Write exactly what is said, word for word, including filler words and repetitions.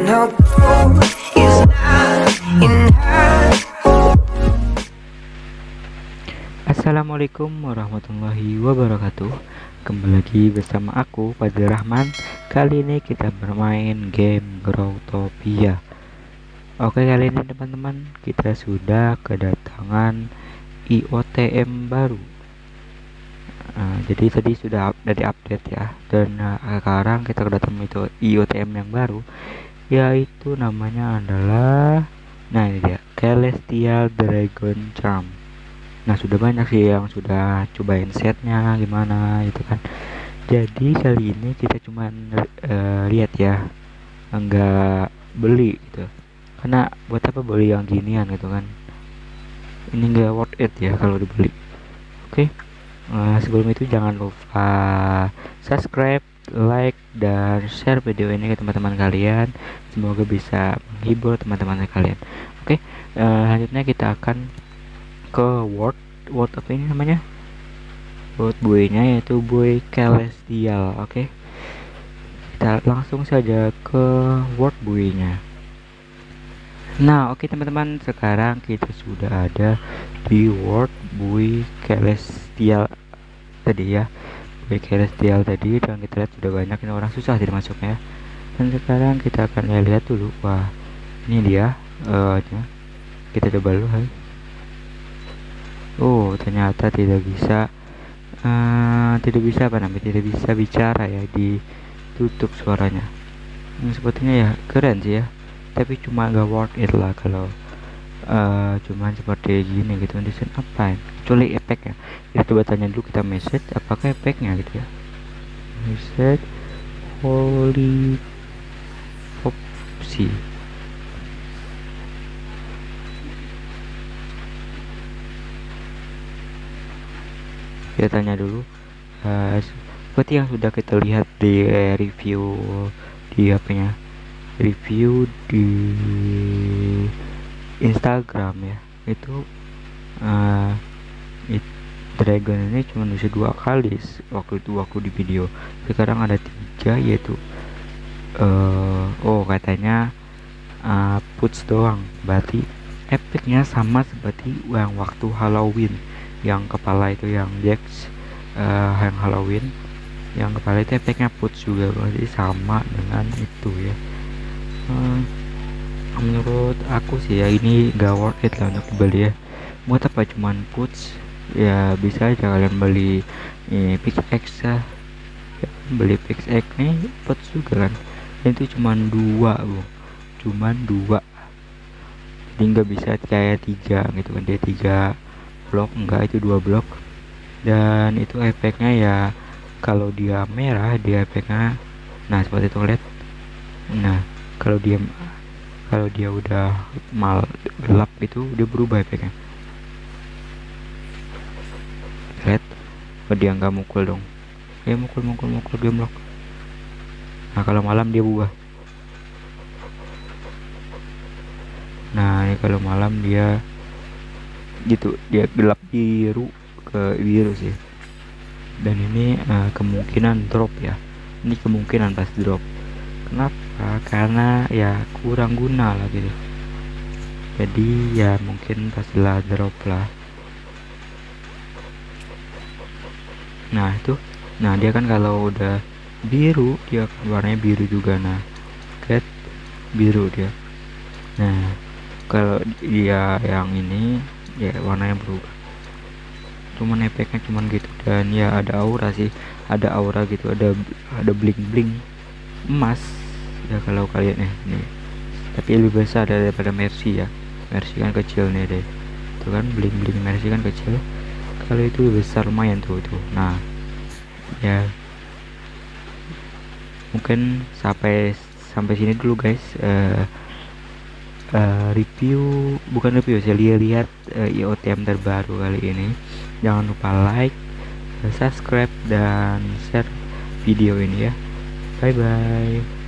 our goal is not enough. Assalamualaikum warahmatullahi wabarakatuh. Kembali lagi bersama aku Fadil Rahman. Kali ini kita bermain game Growtopia. Oke, kali ini teman-teman kita sudah kedatangan I O T M baru. Nah, jadi tadi sudah dari update ya, dan uh, sekarang kita kedatangan itu I O T M yang baru, yaitu namanya adalah, nah ini dia, Celestial Dragon Charm. Nah, sudah banyak sih yang sudah cobain setnya gimana gitu kan. Jadi kali ini kita cuman uh, lihat ya, enggak beli gitu, karena buat apa beli yang ginian gitu kan, ini enggak worth it ya kalau dibeli. Oke, uh, sebelum itu jangan lupa subscribe, like, dan share video ini ke teman-teman kalian, semoga bisa menghibur teman-teman kalian. Oke, uh, selanjutnya kita akan ke word word apa ini namanya, word buoy-nya yaitu buoy Celestial. Oke, kita langsung saja ke word buoy-nya. Nah, oke teman-teman, sekarang kita sudah ada di word buoy Celestial tadi ya, buoy Celestial tadi, dan kita lihat sudah banyak ini orang susah jadi masuknya. Dan sekarang kita akan ya, lihat dulu. Wah, ini dia uh, kita coba dulu. Hai. Oh, ternyata tidak bisa uh, tidak bisa apa namanya tidak bisa bicara ya, ditutup suaranya. Hmm, sepertinya ya keren sih ya, tapi cuma gak worth it lah kalau uh, cuman seperti gini gitu. Desain apa ya, kecuali efek ya. Kita coba tanya dulu, kita message apakah efeknya gitu ya. Message holy opsi. Kita tanya dulu uh, seperti yang sudah kita lihat di uh, review di apanya, review di Instagram ya, itu uh, it, dragon ini cuma bisa dua kali waktu itu waktu di video, sekarang ada tiga, yaitu uh, oh katanya uh, puts doang, berarti efeknya sama seperti yang waktu Halloween, yang kepala itu yang Jax uh, yang Halloween, yang kepala itu efeknya puts juga, berarti sama dengan itu ya. Hmm, menurut aku sih ya ini gak worth it lah untuk dibeli ya. Buat apa cuman puts ya, bisa aja kalian beli eh, pickaxe ya. Ya, beli pickaxe nih puts juga kan, dan itu cuman dua bu, cuman dua, jadi nggak bisa kayak tiga gitu kan, dia tiga blok, enggak, itu dua blok. Dan itu efeknya ya, kalau dia merah dia efeknya nah seperti itu, lihat. Nah, kalau dia kalau dia udah mal gelap itu dia berubah efeknya, lihat. Oh, dia nggak mukul dong, dia mukul mukul mukul dia blok. Nah, kalau malam dia berubah. Nah, ini kalau malam dia gitu, dia gelap biru ke biru sih. Dan ini uh, kemungkinan drop ya, ini kemungkinan pas drop. Kenapa? Karena ya kurang guna lah gitu, jadi ya mungkin pastilah drop lah. Nah itu, nah dia kan kalau udah biru dia warnanya biru juga, nah lihat biru dia. Nah kalau dia yang ini ya warnanya berubah, cuman efeknya cuman gitu. Dan ya ada aura sih, ada aura gitu, ada ada bling bling emas ya kalau kalian eh nih, tapi lebih besar daripada Mercy ya. Mercy kan kecil nih deh, itu kan bling bling Mercy kan kecil, kalau itu lebih besar lumayan tuh tuh. Nah ya mungkin sampai sampai sini dulu guys. uh, uh, review bukan review saya lihat uh, I O T M terbaru kali ini. Jangan lupa like, subscribe, dan share video ini ya. Bye bye.